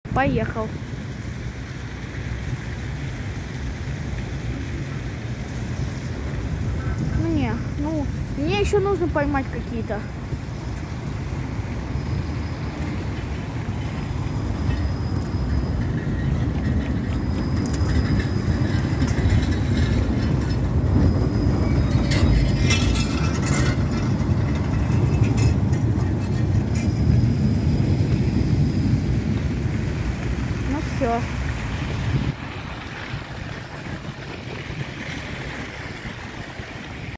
Поехал. Мне еще нужно поймать какие-то. Ну все.